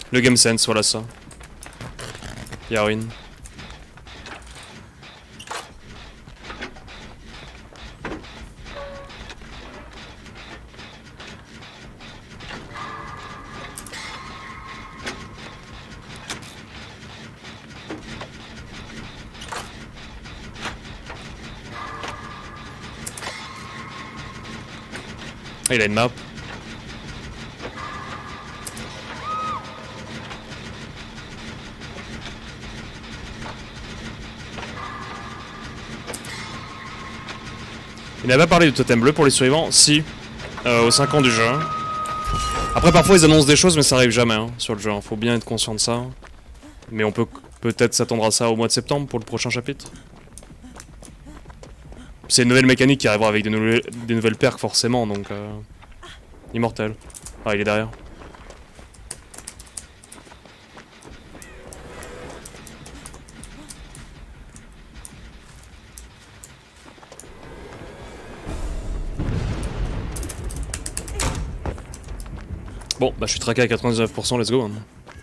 Le game sense, voilà ça. Y'a ruine. Ah, il a une map. Il n'a pas parlé du totem bleu pour les survivants? Si. Aux 5 ans du jeu. Après parfois ils annoncent des choses mais ça arrive jamais hein, sur le jeu. Faut bien être conscient de ça. Mais on peut peut-être s'attendre à ça au mois de septembre pour le prochain chapitre. C'est une nouvelle mécanique qui arrivera avec des nouvelles perks forcément donc... Immortel. Ah il est derrière. Bon, bah je suis traqué à 99%, let's go. Hein.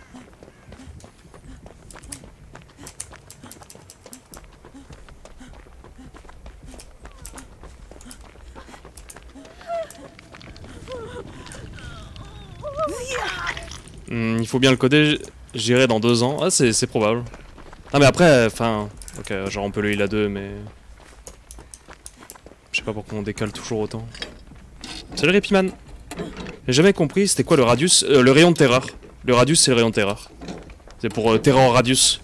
Il faut bien le coder, j'irai dans 2 ans. Ah, c'est probable. Ah, mais après, enfin... Ok, genre on peut le heal à 2, mais... Je sais pas pourquoi on décale toujours autant. Salut Ripiman. J'ai jamais compris, c'était quoi le radius? Le rayon de terreur. Le radius, c'est le rayon de terreur. C'est pour terror radius.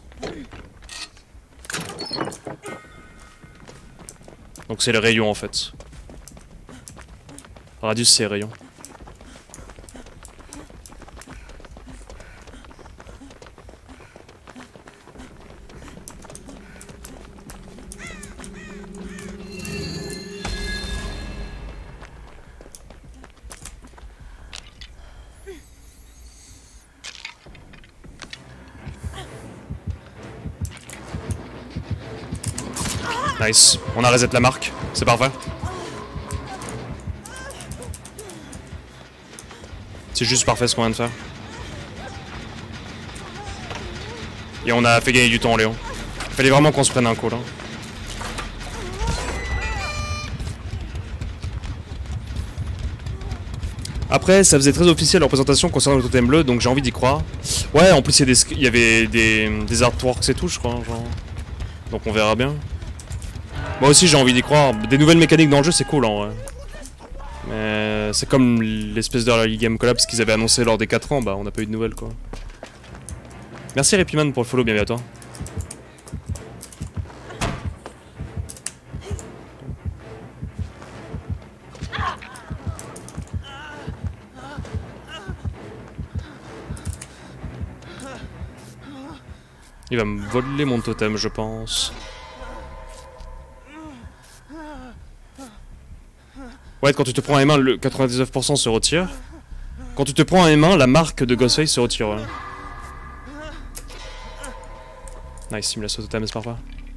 Donc c'est le rayon en fait. Radius, c'est rayon. Nice, on a reset la marque, c'est parfait. C'est juste parfait ce qu'on vient de faire. Et on a fait gagner du temps Léon. Il fallait vraiment qu'on se prenne un coup là. Après ça faisait très officiel leur présentation concernant le totem bleu donc j'ai envie d'y croire. Ouais en plus il y avait des artworks et tout je crois genre. Donc on verra bien. Moi aussi j'ai envie d'y croire, des nouvelles mécaniques dans le jeu c'est cool en vrai. Mais c'est comme l'espèce de Early Game Collapse qu'ils avaient annoncé lors des 4 ans, bah on n'a pas eu de nouvelles quoi. Merci Ripiman pour le follow, bienvenue à toi. Il va me voler mon totem je pense. Ouais, quand tu te prends à M1, le 99% se retire. Quand tu te prends à M1, la marque de Ghostface se retire. Ouais. Nice, il me laisse au totem, c'est parfait.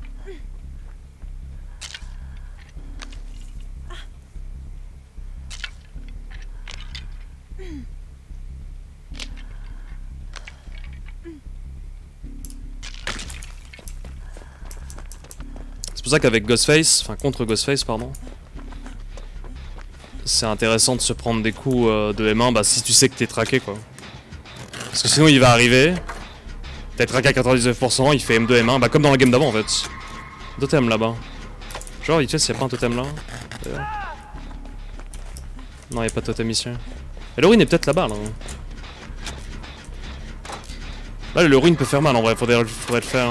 C'est pour ça qu'avec Ghostface, enfin contre Ghostface, pardon. C'est intéressant de se prendre des coups de M1 bah, si tu sais que t'es traqué quoi. Parce que sinon il va arriver, t'es traqué à 99%, il fait M2, M1, bah comme dans la game d'avant en fait. Totem là-bas. Genre il fait s'il y a pas un totem là. Non il y a pas de totem ici. Et le ruine est peut-être là-bas là. Là le ruine peut faire mal en vrai, faudrait le faire.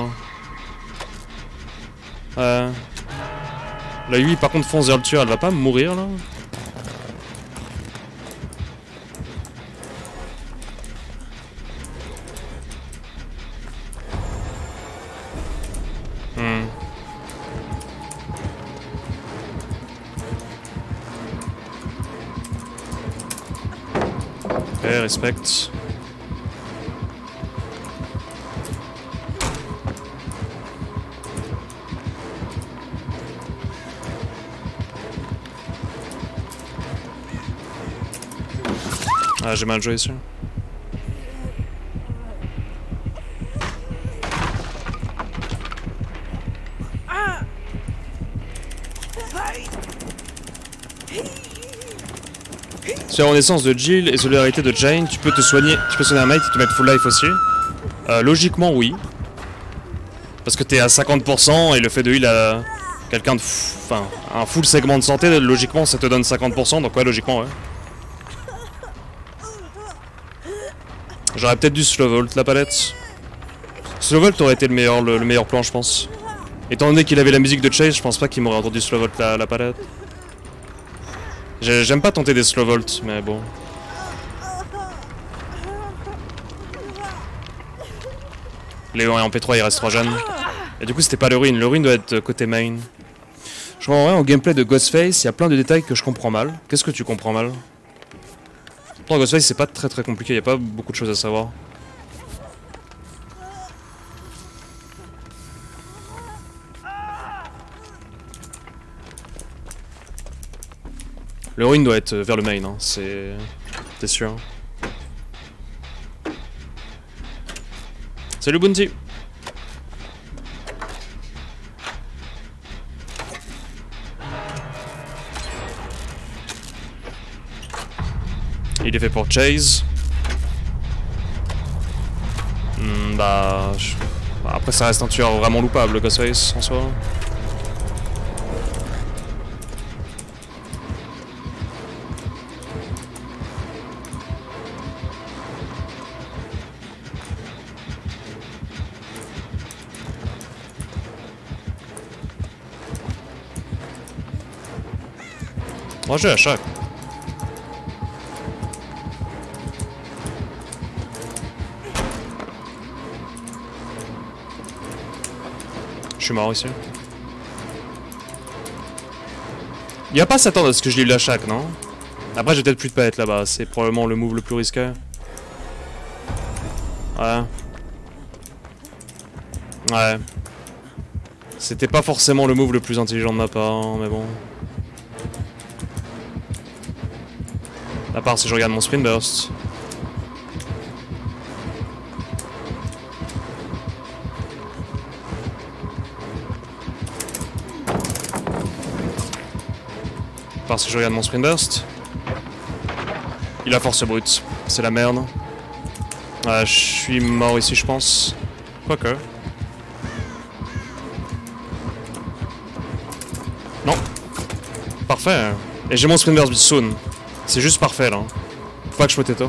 Hein. La UI par contre fonce vers le tueur, elle va pas mourir là. Ok, respect. Ah, j'ai mal joué ici. Sur la renaissance de Jill et solidarité de Jane, tu peux te soigner, tu peux soigner un mate et te mettre full life aussi. Logiquement oui. Parce que t'es à 50% et le fait de heal à quelqu'un de... Enfin, un full segment de santé, logiquement ça te donne 50%, donc ouais, logiquement ouais. J'aurais peut-être dû slow volt la palette. Slow volt aurait été le meilleur plan je pense. Étant donné qu'il avait la musique de Chase, je pense pas qu'il m'aurait entendu slow volt la palette. J'aime pas tenter des slow volt, mais bon. Léon est en P3, il reste 3 jeunes. Et du coup c'était pas le ruin doit être côté main. Je vois en vrai, au gameplay de Ghostface, il y a plein de détails que je comprends mal. Qu'est-ce que tu comprends mal? Pourtant Ghostface c'est pas très compliqué, il y a pas beaucoup de choses à savoir. Le ruin doit être vers le main, hein, c'est... T'es sûr. Salut Bounty. Il est fait pour Chase. Bah... Après ça reste un tueur vraiment loupable, Ghostface, en soi. Moi j'ai à chaque. Je suis mort ici. Il va pas s'attendre à ce que je livre la chaque, non? Après j'ai peut-être plus de palette là-bas, c'est probablement le move le plus risqué. Ouais. Ouais. C'était pas forcément le move le plus intelligent de ma part, mais bon. À part si je regarde mon sprint burst. À part si je regarde mon sprint burst. Il a force brute. C'est la merde. Je suis mort ici je pense. Quoique. Non. Parfait. Et j'ai mon sprint burst soon. C'est juste parfait là. Faut pas que je potato.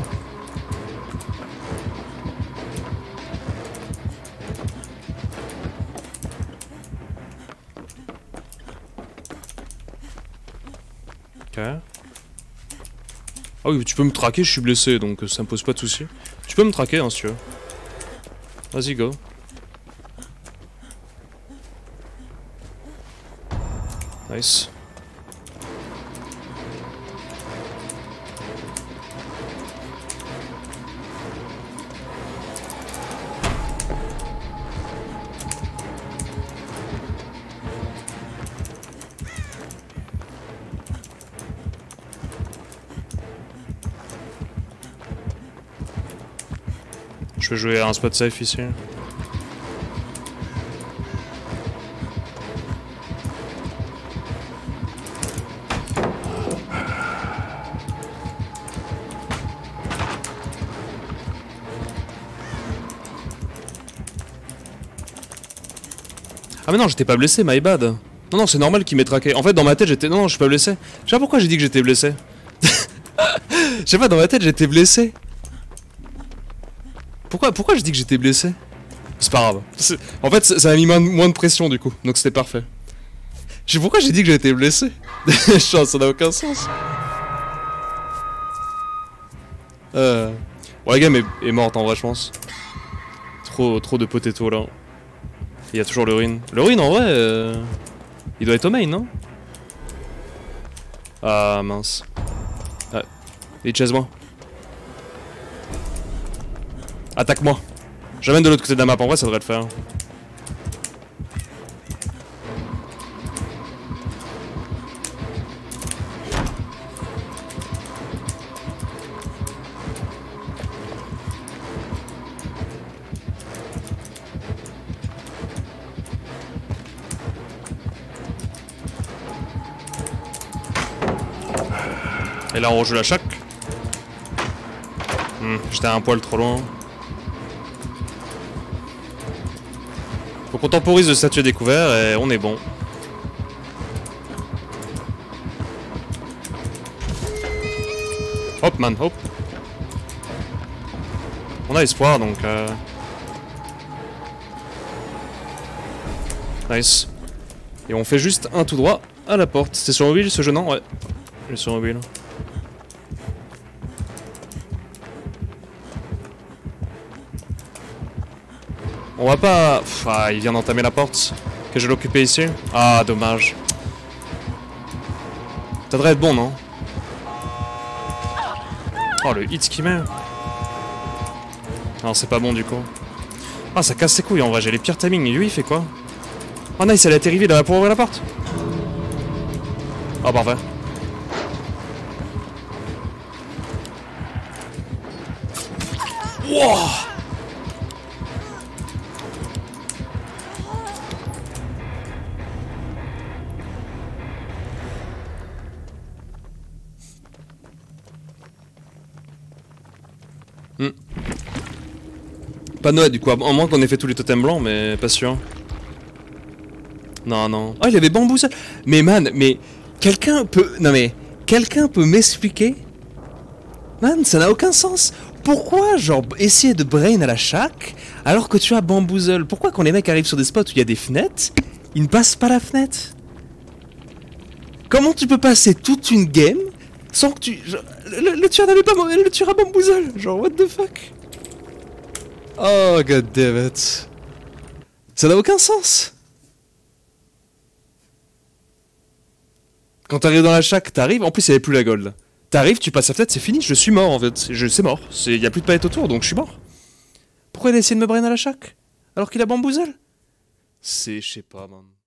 Ok. Ah oui, tu peux me traquer, je suis blessé donc ça me pose pas de soucis. Tu peux me traquer hein si tu veux. Vas-y, go. Nice. Je vais jouer à un spot safe ici. Ah mais non, j'étais pas blessé, my bad. Non, non, c'est normal qu'il m'ait traqué. En fait, dans ma tête, j'étais... Non, non, je suis pas blessé. Je sais pas pourquoi j'ai dit que j'étais blessé. Je sais pas, dans ma tête, j'étais blessé. Pourquoi je dis que j'étais blessé? C'est pas grave. En fait, ça a mis moins de pression, du coup. Donc c'était parfait. Je sais pourquoi j'ai dit que j'étais blessé. Ça n'a aucun sens. Bon, la game est morte, en vrai, je pense. Trop de potato, là. Il y a toujours le ruin. Le ruin en vrai, il doit être au main, non? Ah mince. Ouais. Et chase-moi. Attaque-moi. J'amène de l'autre côté de la map, en vrai ça devrait le faire. Et là on rejoue la chaque. J'étais un poil trop loin. Faut qu'on temporise le statut découvert et on est bon. Hop man, hop. On a espoir donc nice. Et on fait juste un tout droit à la porte. C'est sur mobile ce jeu, non? Ouais. Il est sur mobile. On va pas... Pff, ah, il vient d'entamer la porte. Que je l'occupais ici. Ah, dommage. Ça devrait être bon, non? Oh, le hit qu'il met. Non, c'est pas bon, du coup. Ah, ça casse ses couilles, en vrai. J'ai les pires timings. Et lui, il fait quoi? Oh, nice, elle a été rivée là pour ouvrir la porte. Oh, parfait. Wow! Pas Noël du coup, à moins qu'on ait fait tous les totems blancs, mais pas sûr. Non, non. Oh, il avait bambou ça. Mais man, mais quelqu'un peut... Non mais, quelqu'un peut m'expliquer? Man, ça n'a aucun sens. Pourquoi, genre, essayer de brain à la chaque alors que tu as bamboozle? Pourquoi quand les mecs arrivent sur des spots où il y a des fenêtres, ils ne passent pas la fenêtre? Comment tu peux passer toute une game sans que tu... Genre, le tueur n'avait pas... Le tueur a bamboozle. Genre, what the fuck? Oh, god damn it. Ça n'a aucun sens. Quand t'arrives dans la shack, t'arrives, en plus il n'y avait plus la gold. T'arrives, tu passes la fenêtre, c'est fini, je suis mort en fait. C'est mort, il n'y a plus de palettes autour, donc je suis mort. Pourquoi il a essayé de me brain à la shack alors qu'il a bamboozle? C'est, je sais pas, man.